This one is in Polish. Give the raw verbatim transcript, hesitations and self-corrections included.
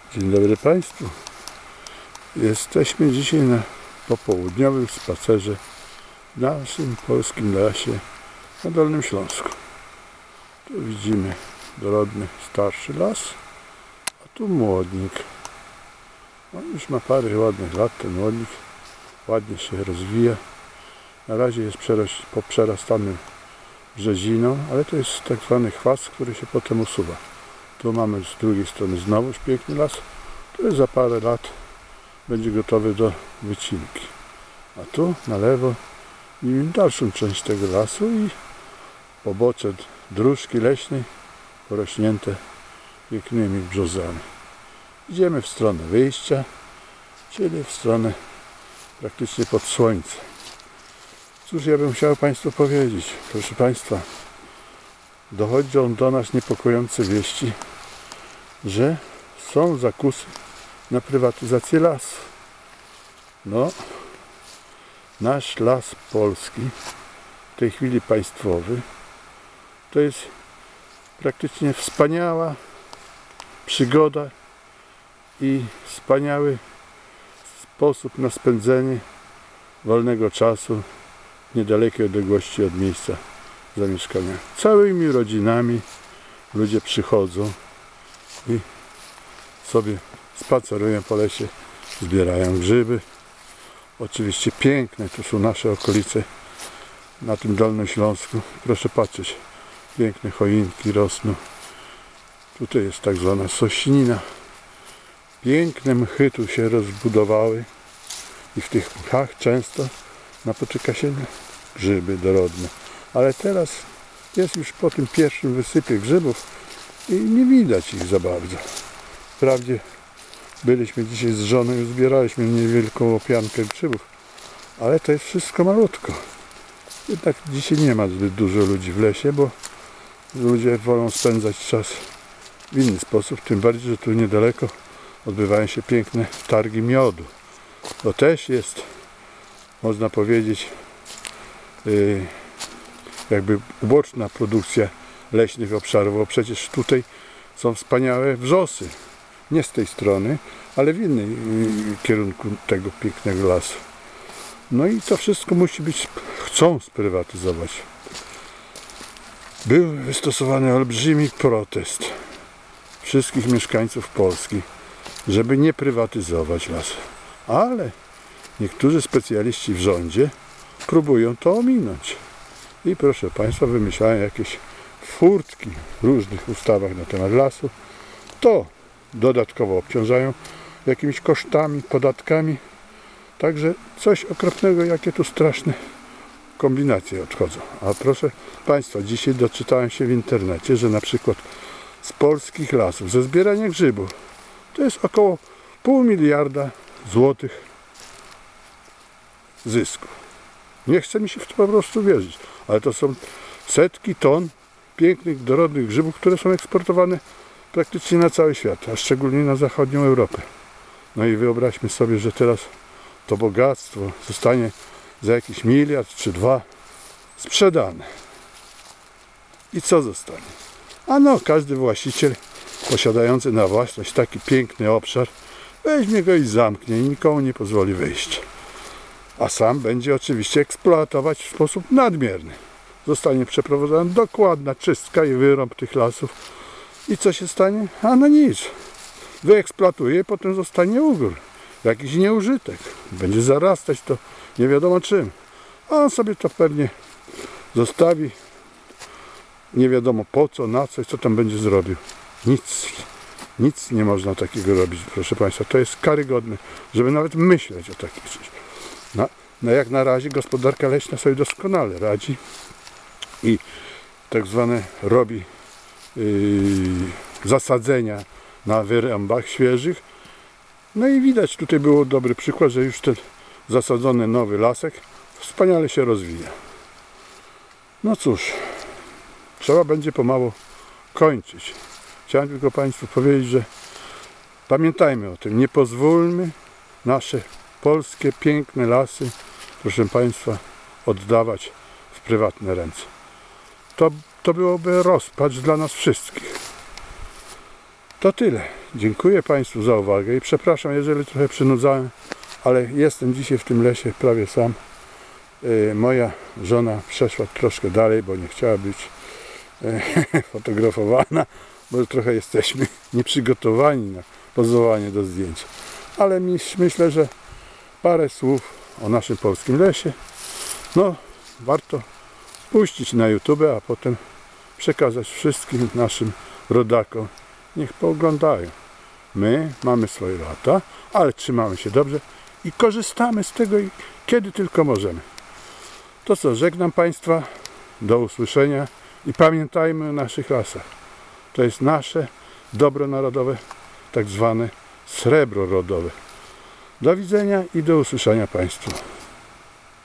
Dzień dobry Państwu. Jesteśmy dzisiaj na popołudniowym spacerze w naszym polskim lesie na Dolnym Śląsku. Tu widzimy dorodny, starszy las, a tu młodnik. On już ma parę ładnych lat, ten młodnik ładnie się rozwija. Na razie jest poprzerastany brzeziną, ale to jest tak zwany chwast, który się potem usuwa. Tu mamy z drugiej strony znowuż piękny las, który za parę lat będzie gotowy do wycinki. A tu na lewo widzimy dalszą część tego lasu i pobocze dróżki leśnej porośnięte pięknymi brzozami. Idziemy w stronę wyjścia, czyli w stronę praktycznie pod słońce. Cóż ja bym chciał Państwu powiedzieć? Proszę Państwa, dochodzą do nas niepokojące wieści, że są zakusy na prywatyzację lasu. No, nasz las polski, w tej chwili państwowy, to jest praktycznie wspaniała przygoda i wspaniały sposób na spędzenie wolnego czasu w niedalekiej odległości od miejsca zamieszkania. Całymi rodzinami ludzie przychodzą i sobie spacerują po lesie, zbierają grzyby. Oczywiście piękne tu są nasze okolice na tym Dolnym Śląsku. Proszę patrzeć, piękne choinki rosną. Tutaj jest tak zwana sośnina. Piękne mchy tu się rozbudowały i w tych mchach często napotyka się grzyby dorodne. Ale teraz jest już po tym pierwszym wysypie grzybów i nie widać ich za bardzo. Wprawdzie byliśmy dzisiaj z żoną i zbieraliśmy niewielką opiankę grzybów, ale to jest wszystko malutko. Jednak dzisiaj nie ma zbyt dużo ludzi w lesie, bo ludzie wolą spędzać czas w inny sposób, tym bardziej, że tu niedaleko odbywają się piękne targi miodu. To też jest, można powiedzieć, yy, jakby uboczna produkcja leśnych obszarów, bo przecież tutaj są wspaniałe wrzosy. Nie z tej strony, ale w innym kierunku tego pięknego lasu. No i to wszystko musi być, chcą sprywatyzować. Był wystosowany olbrzymi protest wszystkich mieszkańców Polski, żeby nie prywatyzować lasu. Ale niektórzy specjaliści w rządzie próbują to ominąć. I proszę Państwa, wymyślają jakieś furtki w różnych ustawach na temat lasu. To dodatkowo obciążają jakimiś kosztami, podatkami. Także coś okropnego, jakie tu straszne kombinacje odchodzą. A proszę Państwa, dzisiaj doczytałem się w internecie, że na przykład z polskich lasów, ze zbierania grzybów, to jest około pół miliarda złotych zysku. Nie chce mi się w to po prostu wierzyć, ale to są setki ton pięknych, dorodnych grzybów, które są eksportowane praktycznie na cały świat, a szczególnie na zachodnią Europę. No i wyobraźmy sobie, że teraz to bogactwo zostanie za jakiś miliard czy dwa sprzedane. I co zostanie? A no, każdy właściciel posiadający na własność taki piękny obszar weźmie go i zamknie i nikomu nie pozwoli wyjść. A sam będzie oczywiście eksploatować w sposób nadmierny. Zostanie przeprowadzona dokładna czystka i wyrąb tych lasów. I co się stanie? A no nic. Wyeksploatuje, potem zostanie ugór. Jakiś nieużytek. Będzie zarastać to nie wiadomo czym. A on sobie to pewnie zostawi. Nie wiadomo po co, na coś, co tam będzie zrobił. Nic. Nic nie można takiego robić, proszę Państwa. To jest karygodne, żeby nawet myśleć o takich rzeczach. No, no jak na razie gospodarka leśna sobie doskonale radzi i tak zwane robi Yy, zasadzenia na wyrębach świeżych. No i widać, tutaj było dobry przykład, że już ten zasadzony nowy lasek wspaniale się rozwija. No cóż, trzeba będzie pomału kończyć. Chciałem tylko Państwu powiedzieć, że pamiętajmy o tym, nie pozwólmy nasze polskie piękne lasy, proszę Państwa, oddawać w prywatne ręce. To To byłoby rozpacz dla nas wszystkich. To tyle. dziękuję Państwu za uwagę i przepraszam, jeżeli trochę przynudzałem, ale jestem dzisiaj w tym lesie prawie sam. Yy, moja żona przeszła troszkę dalej, bo nie chciała być yy, fotografowana, bo trochę jesteśmy nieprzygotowani na pozowanie do zdjęcia. Ale myślę, że parę słów o naszym polskim lesie no warto puścić na YouTube, a potem przekazać wszystkim naszym rodakom. Niech pooglądają. My mamy swoje lata, ale trzymamy się dobrze i korzystamy z tego, kiedy tylko możemy. To co, żegnam Państwa, do usłyszenia i pamiętajmy o naszych lasach. To jest nasze dobro narodowe, tak zwane srebro rodowe. Do widzenia i do usłyszenia Państwu.